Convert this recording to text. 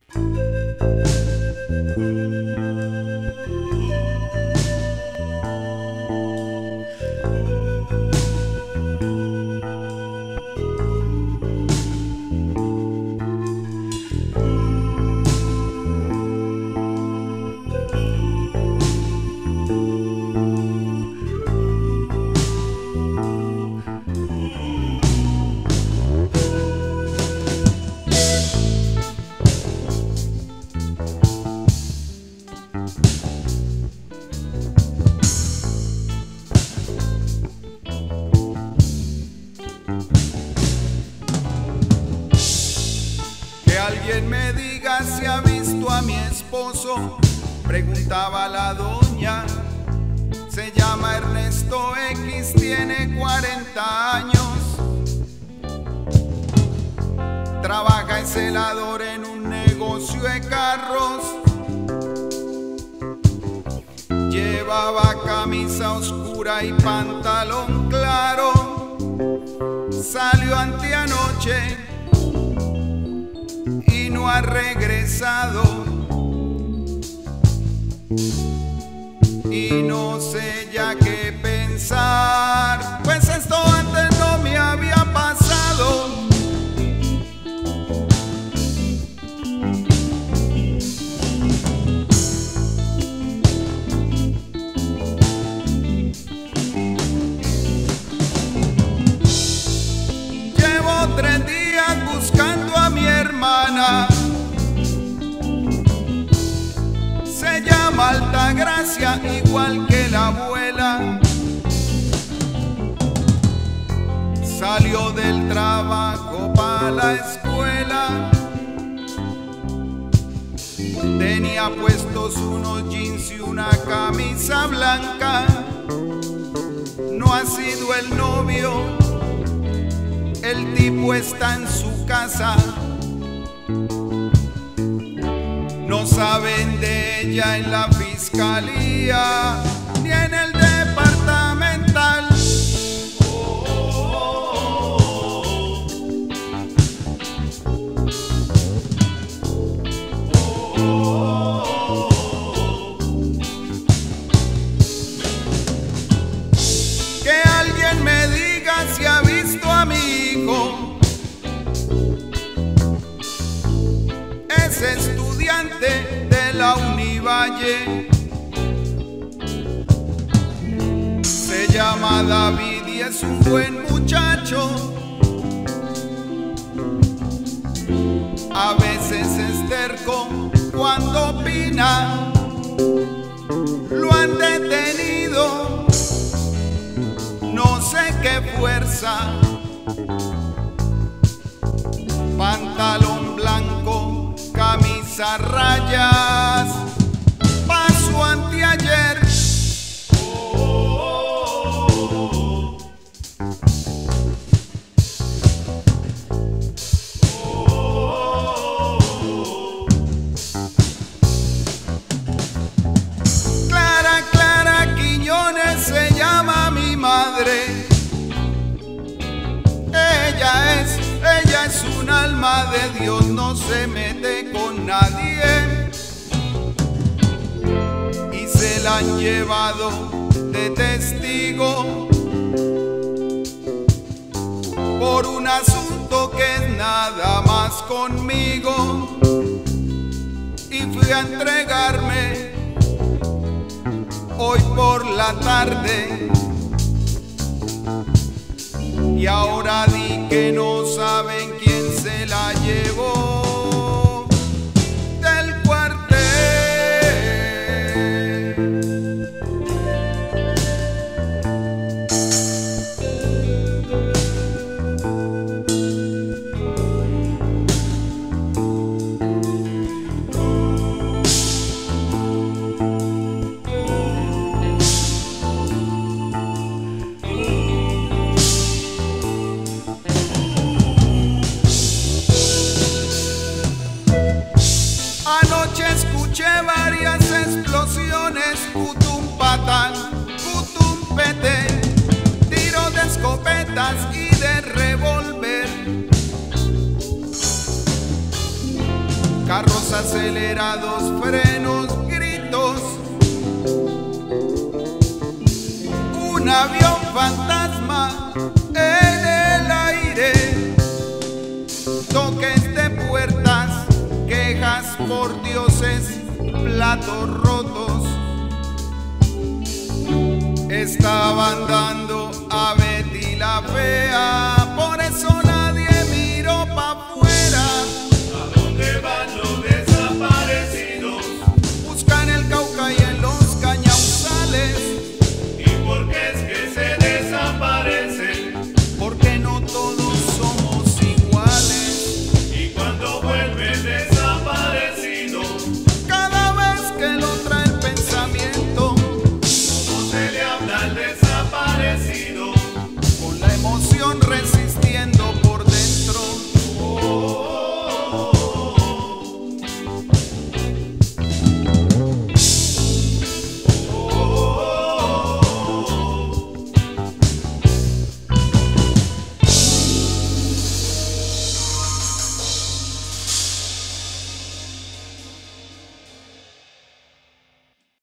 Alguien me diga si ha visto a mi esposo, preguntaba la doña. Se llama Ernesto X, tiene 40 años. Trabaja en celador en un negocio de carros. Llevaba camisa oscura y pantalón claro. Salió anteanoche y no ha regresado, y no sé ya qué pensar, pues esto antes no me había pasado. Llevo 3 días buscando a mi hermana. Se llama Altagracia, igual que la abuela. Salió del trabajo para la escuela. Tenía puestos unos jeans y una camisa blanca. No ha sido el novio, el tipo está en su casa. No saben de ella en la fiscalía ni en el departamental. Que alguien me diga si ha visto a mi hijo. Es estudiante de la Univalle. Se llama David y es un buen muchacho. A veces es terco cuando opina. Lo han detenido, no sé qué fuerza. Pantalón blanco, camisa a rayas, pasó anteayer. Clara Quiñones se llama mi madre. Ella es un alma de Dios, no se mete con nadie. Y se la han llevado de testigo por un asunto que es nada más conmigo. Y fui a entregarme hoy por la tarde. Y ahora di que no saben quién se la llevó del cuartel. Anoche escuché varias explosiones, putum patán, putum pete, tiro de escopetas y de revólver. carros acelerados, frenos, gritos, un avión fantasma en el aire, toques de puertas, quejas por dioses, platos rotos. Estaban dando a Betty la fea.